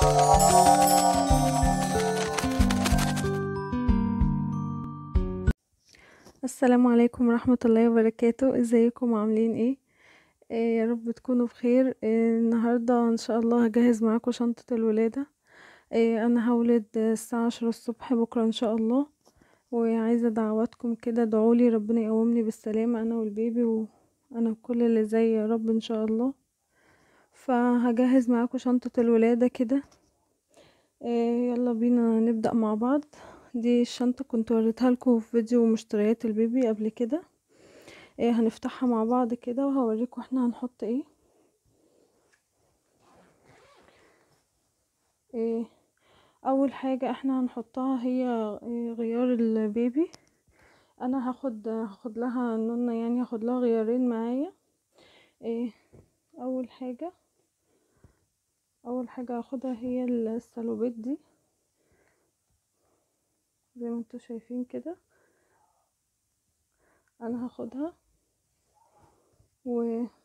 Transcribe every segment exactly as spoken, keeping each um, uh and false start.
السلام عليكم ورحمة الله وبركاته. ازيكم عاملين ايه؟ إيه يا رب تكونوا بخير. إيه النهاردة ان شاء الله هجهز معاكم شنطة الولادة. إيه انا هولد الساعة عشرة الصبح بكرة ان شاء الله، وعايزة دعواتكم كده، ادعولي ربنا يقومني بالسلامة انا والبيبي وانا وكل اللي زي يا رب ان شاء الله. فهجهز معاكم شنطة الولادة كده. إيه يلا بينا نبدأ مع بعض. دي الشنطة كنت وريتها لكم في فيديو مشتريات البيبي قبل كده. ايه هنفتحها مع بعض كده وهوريكم احنا هنحط ايه. ايه اول حاجة احنا هنحطها هي إيه غيار البيبي. انا هاخد هاخد لها نونة، يعني هاخد لها غيارين معايا. ايه اول حاجة اول حاجة هاخدها هي السالوبيت دي زي ما انتوا شايفين كده. انا هاخدها و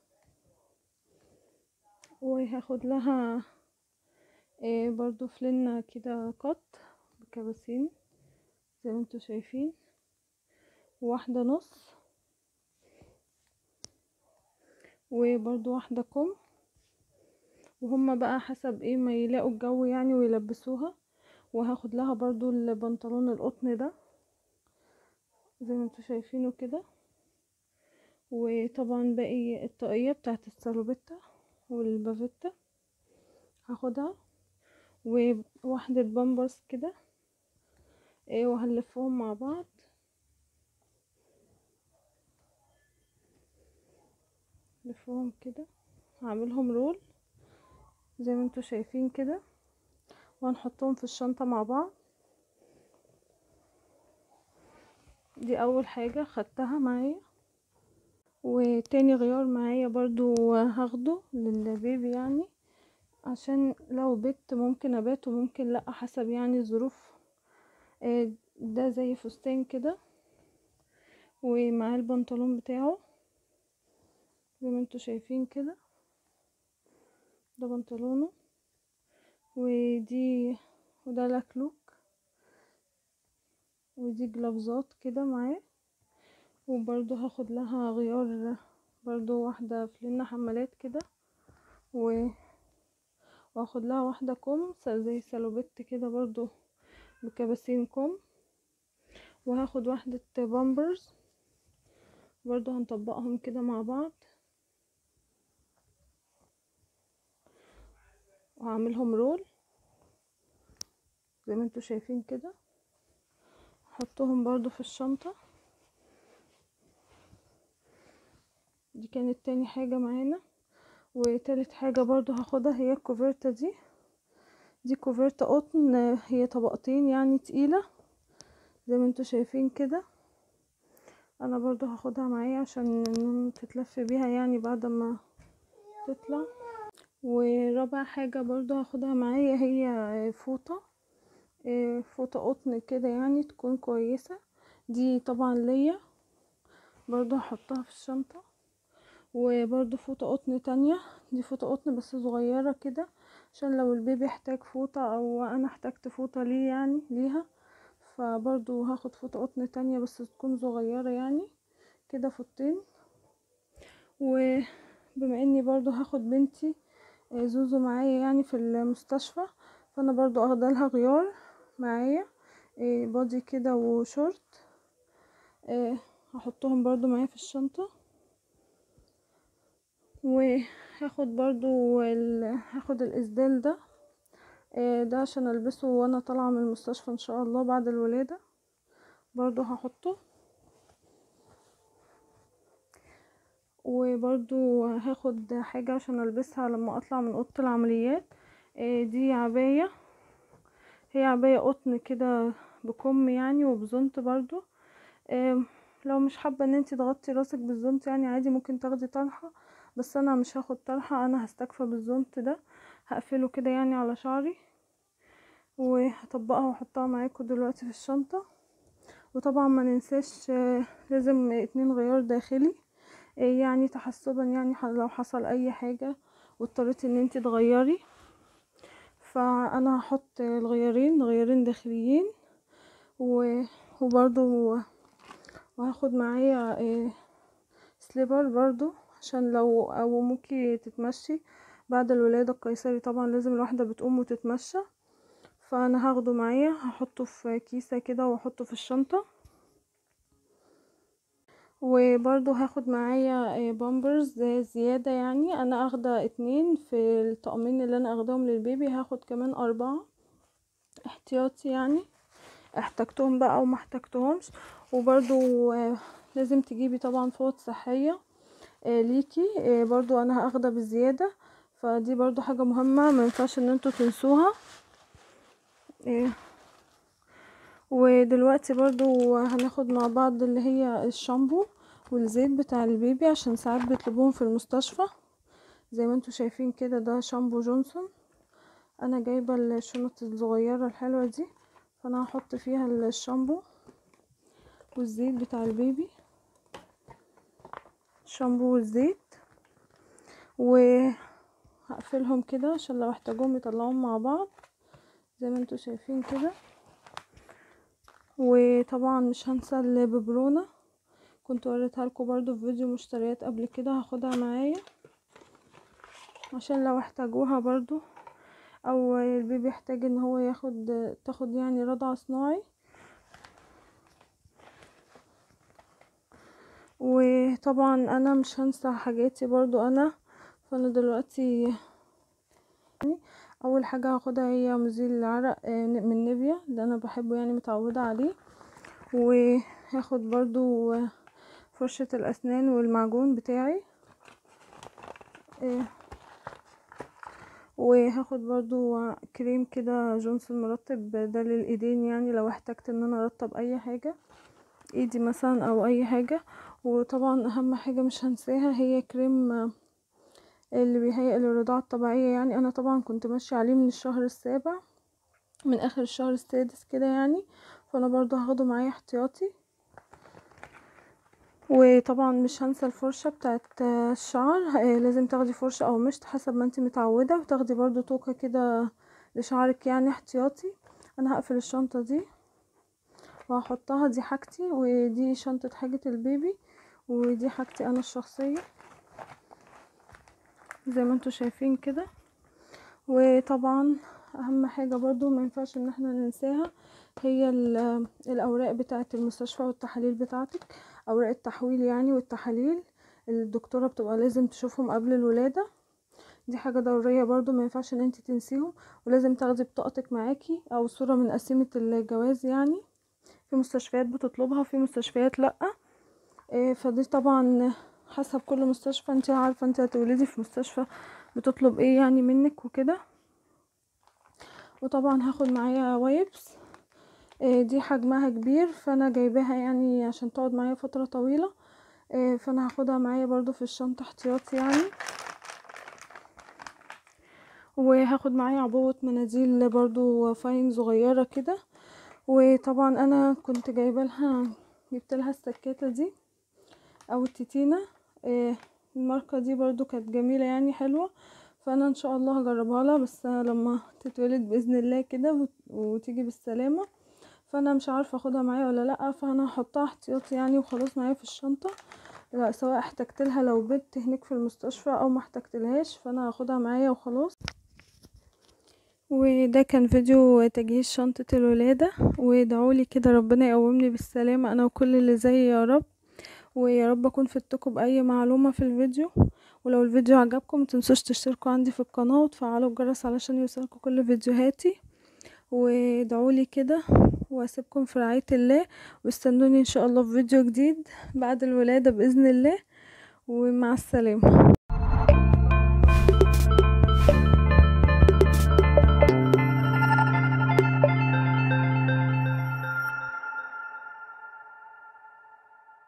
وهاخد لها إيه برضو فلنة كده قط بكباسين زي ما انتوا شايفين، واحدة نص، وبرضو واحدة كم، وهما بقى حسب ايه ما يلاقوا الجو يعني ويلبسوها. وهاخد لها برضو البنطلون القطن ده زي ما انتوا شايفينه كده. وطبعا باقي الطاقية بتاعت السالوبيتا والبافيتا هاخدها، وواحدة بامبرز كده. ايه وهنلفهم مع بعض. لفهم كده، هعملهم رول زي ما انتوا شايفين كده، وهنحطهم في الشنطة مع بعض. دي اول حاجة خدتها معايا. وتاني غيار معايا برضو هاخده للبيبي، يعني عشان لو بت ممكن ابات وممكن لا، حسب يعني الظروف. آه، ده زي فستان كده، ومعاه البنطلون بتاعه زي ما انتوا شايفين كده. ده بنطلونه، ودي وده لكلوك، ودي جلافزات كده معاه. وبرضو هاخد لها غيار برضو واحدة فلنة حمالات كده، و واخد لها واحدة كم زي سالوبيت كده برضو بكباسين كم. وهاخد واحدة بامبرز برضو هنطبقهم كده مع بعض، وهعملهم رول زي ما انتوا شايفين كده. هحطهم برضو في الشنطة. دي كانت تاني حاجة معانا. وتالت حاجة برضو هاخدها هي الكوفرتة دي. دي كوفرتة قطن، هي طبقتين يعني تقيلة زي ما انتوا شايفين كده. انا برضو هاخدها معايا عشان تتلف بيها يعني بعد ما تطلع. ورابع حاجة برضو هاخدها معايا هي فوطة، فوطة قطن كده يعني تكون كويسة. دي طبعا ليا برضو هحطها في الشنطة. وبرضو فوطة قطن تانية، دي فوطة قطن بس صغيرة كده عشان لو البيبي احتاج فوطة او انا احتاجت فوطة ليه يعني ليها. فبرضو هاخد فوطة قطن تانية بس تكون صغيرة يعني كده فوطين. وبما اني برضو هاخد بنتي زوزو معايا يعني في المستشفى، فانا برضو اخدلها غيار معايا بادي كده وشورت. هحطهم برضو معايا في الشنطة. وهاخد برضو ال... هاخد الاسدال ده ده عشان البسه وانا طالعة من المستشفى ان شاء الله بعد الولادة، برضو هحطه. وبرضو هاخد حاجة عشان البسها لما اطلع من اوضة العمليات. دي عباية، هي عباية قطن كده بكم يعني وبزنط برضو. لو مش حابة ان انتي تغطي راسك بالزنط يعني عادي ممكن تاخدي طرحة، بس انا مش هاخد طرحة، انا هستكفى بالزنط ده. هقفله كده يعني على شعري، وهطبقها واحطها معاكم دلوقتي في الشنطة. وطبعا ما ننساش لازم اتنين غيار داخلي، يعني تحسبا يعني لو حصل اي حاجة واضطريتي ان انتي تغيري. ف فانا هحط الغيارين غيارين داخليين، وبرضو وهاخد معايا سليبر برضو عشان لو او ممكن تتمشي بعد الولادة القيصري. طبعا لازم الواحدة بتقوم وتتمشى، فانا هاخده معايا هحطه في كيسة كده واحطه في الشنطة. وبرضو هاخد معايا بامبرز زيادة، يعني انا اخده اتنين في الطقمين اللي انا اخدهم للبيبي، هاخد كمان اربعة احتياطي يعني احتاجتهم بقى او ما احتاجتهمش. وبرضو لازم تجيبي طبعا فوط صحية ليكي برضو انا هاخدها بزيادة، فدي برضو حاجة مهمة ما ينفعش ان انتوا تنسوها. ودلوقتي برضو هناخد مع بعض اللي هي الشامبو والزيت بتاع البيبي، عشان ساعات بيطلبوهم في المستشفى. زي ما انتوا شايفين كده ده شامبو جونسون، انا جايبه الشنط الصغيره الحلوه دي، فانا هحط فيها الشامبو والزيت بتاع البيبي، الشامبو والزيت، وهقفلهم كده عشان لو احتاجوهم يطلعوهم مع بعض زي ما انتوا شايفين كده. وطبعا مش هنسى الببرونه، كنت وريتها لكم برضو في فيديو مشتريات قبل كده، هاخدها معايا عشان لو احتاجوها برضو، او البيبي يحتاج ان هو ياخد تاخد يعني رضع صناعي. وطبعا انا مش هنسى حاجاتي برضو انا، فانا دلوقتي اول حاجة هاخدها هي مزيل العرق من نيفيا اللي انا بحبه يعني متعودة عليه، وهاخد برضو فرشة الاسنان والمعجون بتاعي، وهاخد برضو كريم كده جونسون مرطب ده للايدين، يعني لو احتجت ان انا ارطب اي حاجة ايدي مثلا او اي حاجة. وطبعا اهم حاجة مش هنساها هي كريم اللي بيهيئ للرضاعة الطبيعية، يعني انا طبعا كنت ماشية عليه من الشهر السابع من اخر الشهر السادس كده يعني، فانا برضو هاخده معايا احتياطي. وطبعا مش هنسى الفرشة بتاعت الشعر، لازم تاخدي فرشة او مشط حسب ما انت متعودة، وتاخدي برضو توكة كده لشعرك يعني احتياطي. انا هقفل الشنطة دي وهحطها، دي حاجتي ودي شنطة حاجة البيبي ودي حاجتي انا الشخصية زي ما انتوا شايفين كده. وطبعا اهم حاجة برضو ما ينفعش ان احنا ننساها هي الاوراق بتاعة المستشفى والتحاليل بتاعتك، اوراق التحويل يعني والتحاليل الدكتورة بتبقى لازم تشوفهم قبل الولادة، دي حاجة ضرورية برضو ما ينفعش ان انت تنسيهم. ولازم تاخدي بطاقتك معاكي او صورة من قسيمة الجواز، يعني في مستشفيات بتطلبها وفي مستشفيات لأ، فدي طبعا حسب كل مستشفى، انت عارفة انت هتولدي في مستشفى بتطلب ايه يعني منك وكده. وطبعا هاخد معايا وايبس دي حجمها كبير، فانا جايباها يعني عشان تقعد معايا فترة طويلة، فانا هاخدها معايا برضو في الشنطة احتياطي يعني. وهاخد معايا عبوة مناديل برضو فاين صغيرة كده. وطبعا انا كنت جايبه لها جبت لها السكاتة دي او التتينة، الماركة دي برضو كانت جميلة يعني حلوة، فانا ان شاء الله هجربها لها بس لما تتولد باذن الله كده وتيجي بالسلامة، فانا مش عارفة اخدها معايا ولا لا، فانا هحطها احتياطي يعني وخلاص معايا في الشنطة، لا سواء احتجت لها لو بت هناك في المستشفى او ما احتجتلهاش فانا هاخدها معايا وخلاص. وده كان فيديو تجهيز شنطة الولادة، وادعولي كده ربنا يقومني بالسلامة انا وكل اللي زي يا رب، ويا رب اكون فدتكم باي معلومة في الفيديو. ولو الفيديو عجبكم متنسوش تشتركوا عندي في القناة وتفعلوا الجرس علشان يوصلكوا كل فيديوهاتي، وادعولي كده واسيبكم في رعاية الله، واستنوني ان شاء الله في فيديو جديد بعد الولادة باذن الله، ومع السلامة.